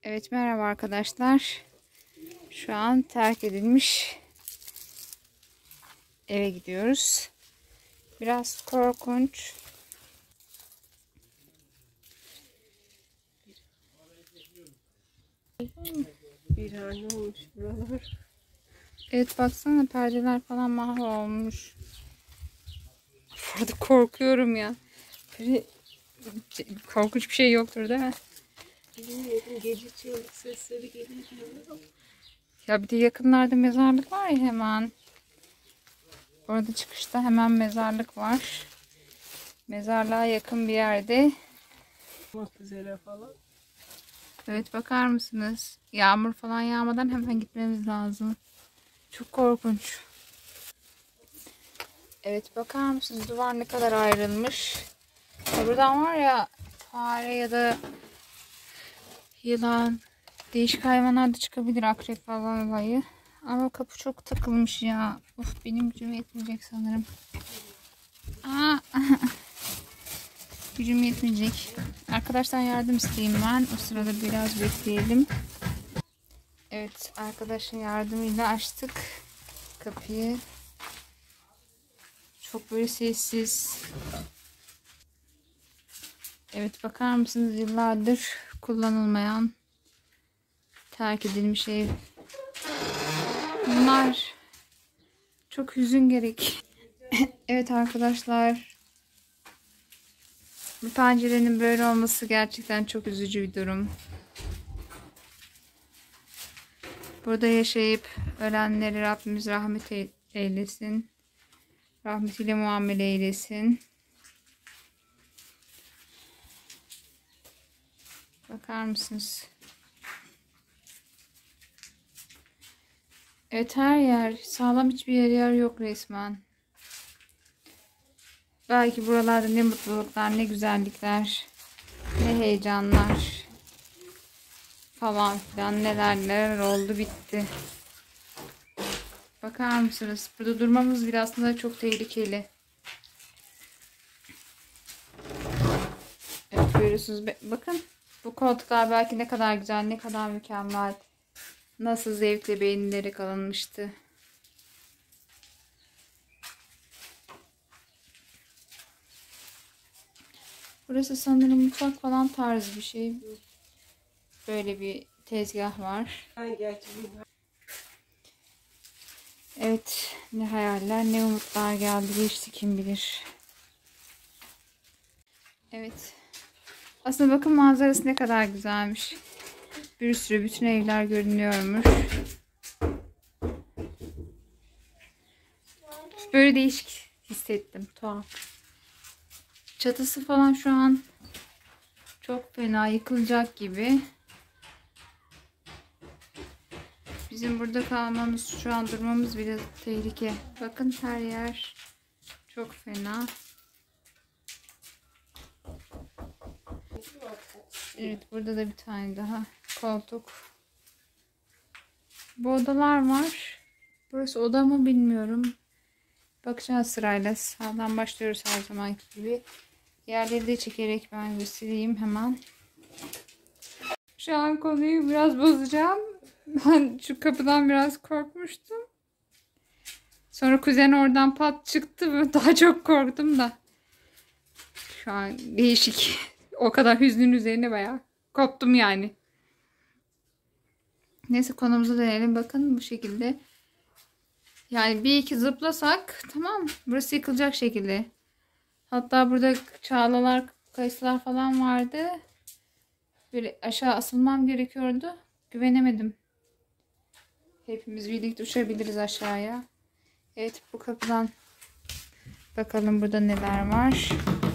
Evet, merhaba arkadaşlar. Şu an terk edilmiş eve gidiyoruz. Biraz korkunç. Bir hane olmuş buralar. Evet, baksana perdeler falan mahvolmuş. Burada korkuyorum ya. Böyle korkunç bir şey yoktur değil mi? Bilmiyorum, gece çığlık sesleri geliyor. Ya bir de yakınlarda mezarlık var ya hemen. Orada çıkışta hemen mezarlık var. Mezarlığa yakın bir yerde. Olmak üzere falan. Evet, bakar mısınız? Yağmur falan yağmadan hemen gitmemiz lazım. Çok korkunç. Evet, bakar mısınız? Duvar ne kadar ayrılmış. Ya buradan var ya, fare ya da yılan, değişik hayvanlar da çıkabilir, akrep falan olayı. Ama kapı çok takılmış ya. Of, benim gücüm yetmeyecek sanırım. Aa, gücüm yetmeyecek. Arkadaşlar yardım isteyeyim ben. O sırada biraz bekleyelim. Evet, arkadaşın yardımıyla açtık kapıyı. Çok böyle sessiz. Evet, bakar mısınız? Yıllardır kullanılmayan, terk edilmiş ev. Bunlar çok hüzün gerek. Evet arkadaşlar. Bu pencerenin böyle olması gerçekten çok üzücü bir durum. Burada yaşayıp ölenleri Rabbimiz rahmet eylesin. Rahmetiyle muamele eylesin. Bakar mısınız? Evet, her yer. Sağlam hiçbir yer yok resmen. Belki buralarda ne mutluluklar, ne güzellikler, ne heyecanlar falan filan, neler oldu bitti. Bakar mısınız? Burada durmamız bile aslında çok tehlikeli. Evet, görüyorsunuz. Bakın, bu koltuklar belki ne kadar güzel, ne kadar mükemmel. Nasıl zevkle beğenilerek alınmıştı. Burası sanırım mutfak falan tarzı bir şey. Böyle bir tezgah var. Evet, ne hayaller ne umutlar geldi geçti kim bilir. Evet. Aslında bakın, manzarası ne kadar güzelmiş. Bir sürü bütün evler görünüyormuş. Böyle değişik hissettim. Tuhaf. Çatısı falan şu an çok fena, yıkılacak gibi. Bizim burada kalmamız, şu an durmamız bile tehlike. Bakın, her yer çok fena. Evet, burada da bir tane daha koltuk. Bu odalar var. Burası oda mı bilmiyorum. Bakacağız sırayla. Sağdan başlıyoruz her zamanki gibi. Yerleri de çekerek ben göstereyim hemen. Şu an konuyu biraz bozacağım. Ben şu kapıdan biraz korkmuştum. Sonra kuzen oradan pat çıktı. Daha çok korktum da. Şu an değişik. O kadar hüznün üzerine bayağı koptum yani. Neyse, konumuza dönelim. Bakın bu şekilde. Yani bir iki zıplasak tamam. Burası yıkılacak şekilde. Hatta burada çağlalar, kayısılar falan vardı. Böyle aşağı asılmam gerekiyordu. Güvenemedim. Hepimiz birlikte uçabiliriz aşağıya. Evet, bu kapıdan bakalım burada neler var.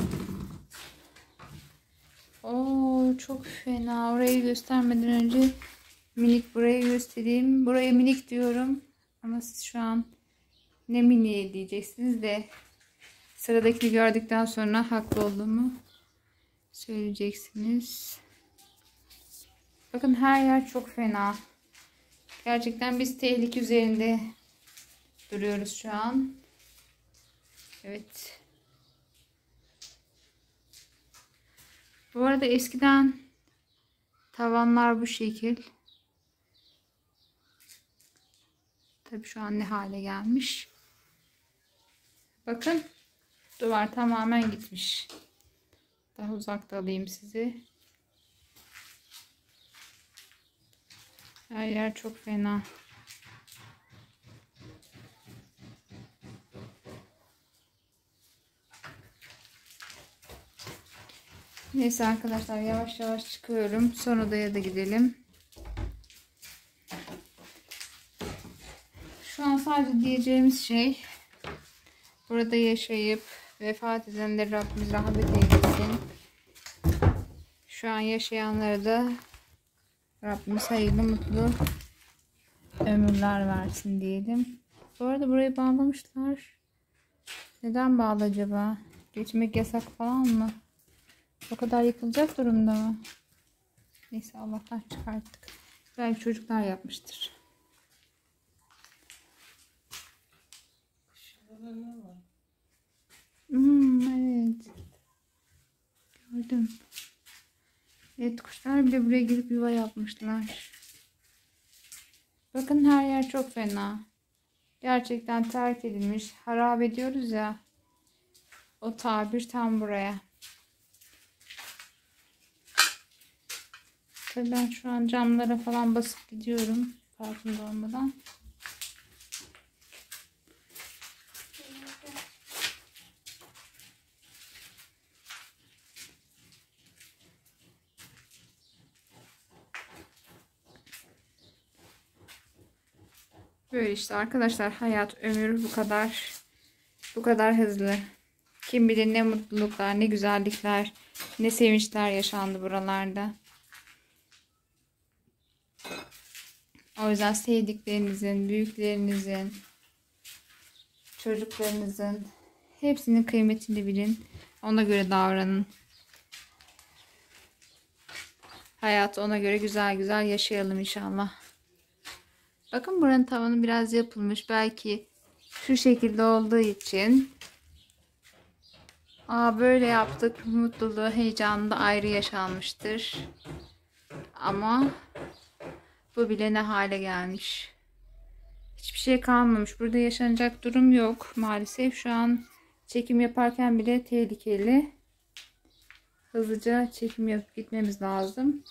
Oo, çok fena. Orayı göstermeden önce minik burayı göstereyim. Buraya minik diyorum. Ama siz şu an ne mini diyeceksiniz de sıradakini gördükten sonra haklı olduğumu söyleyeceksiniz. Bakın, her yer çok fena. Gerçekten biz tehlike üzerinde duruyoruz şu an. Evet. Bu arada eskiden Tavanlar bu şekil. Tabii şu an ne hale gelmiş. Bakın, duvar tamamen gitmiş. Daha uzakta alayım sizi. Her yer çok fena. Neyse arkadaşlar, yavaş yavaş çıkıyorum. Son odaya da gidelim. Şu an sadece diyeceğimiz şey, burada yaşayıp vefat edenleri Rabbimiz rahmet eylesin. Şu an yaşayanlara da Rabbimiz hayırlı mutlu ömürler versin diyelim. Bu arada burayı bağlamışlar. Neden bağlı acaba? Geçmek yasak falan mı? O kadar yıkılacak durumda mı? Neyse, Allah'tan çıkarttık. Belki çocuklar yapmıştır. Evet. Gördüm. Evet, kuşlar bile buraya girip yuva yapmışlar. Bakın, her yer çok fena. Gerçekten terk edilmiş. Harap ediyoruz ya. O tabir tam buraya. Tabii ben şu an camlara falan basıp gidiyorum. Farkında olmadan. Böyle işte arkadaşlar, hayat, ömür bu kadar hızlı. Kim bilir ne mutluluklar, ne güzellikler, ne sevinçler yaşandı buralarda. O yüzden sevdiklerinizin, büyüklerinizin, çocuklarınızın hepsinin kıymetini bilin. Ona göre davranın. Hayatı ona göre güzel güzel yaşayalım inşallah. Bakın, buranın tavanı biraz yapılmış. Belki şu şekilde olduğu için böyle yaptık, mutluluğu, heyecanı da ayrı yaşanmıştır. Ama bu bile ne hale gelmiş. Hiçbir şey kalmamış. Burada yaşanacak durum yok maalesef. Şu an çekim yaparken bile tehlikeli. Hızlıca çekim yapıp gitmemiz lazım.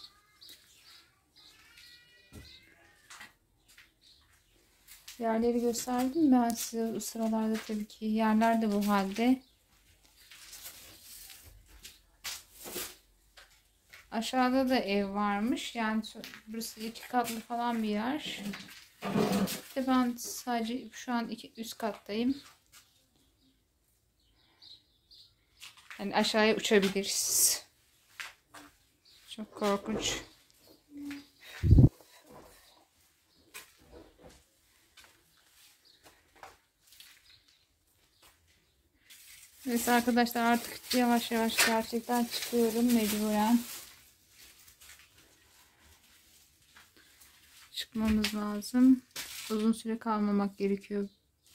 Yerleri gösterdim ben size. O sıralarda tabii ki yerler de bu halde. Aşağıda da ev varmış. Yani burası 2 katlı falan bir yer. İşte ben sadece şu an üst kattayım. Yani aşağıya uçabiliriz. Çok korkunç. Neyse arkadaşlar, artık yavaş yavaş gerçekten çıkıyorum mecburen. Çıkmamız lazım. Uzun süre kalmamak gerekiyor.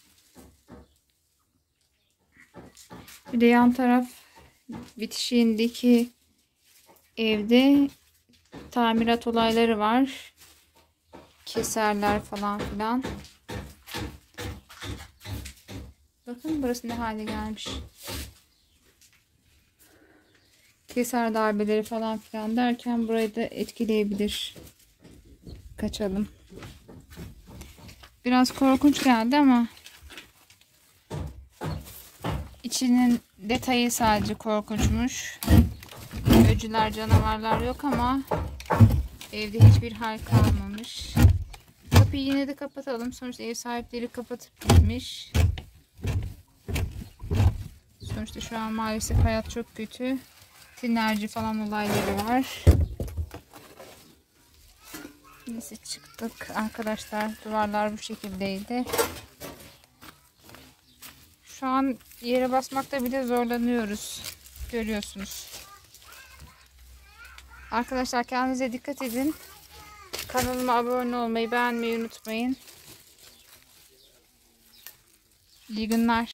Bir de yan taraf bitişiğindeki evde tamirat olayları var. Keserler falan filan. Bakın burası ne hale gelmiş. Keser darbeleri falan filan derken burayı da etkileyebilir. Kaçalım. Biraz korkunç geldi ama içinin detayı sadece korkunçmuş. Öcüler, canavarlar yok ama evde hiçbir hal kalmamış. Kapıyı yine de kapatalım. Sonuçta ev sahipleri kapatıp gitmiş. Sonuçta şu an maalesef hayat çok kötü. Tinerci falan olayları var. Neyse, çıktık arkadaşlar. Duvarlar bu şekildeydi. Şu an yere basmakta bile zorlanıyoruz. Görüyorsunuz. Arkadaşlar, kendinize dikkat edin. Kanalıma abone olmayı, beğenmeyi unutmayın. İyi günler.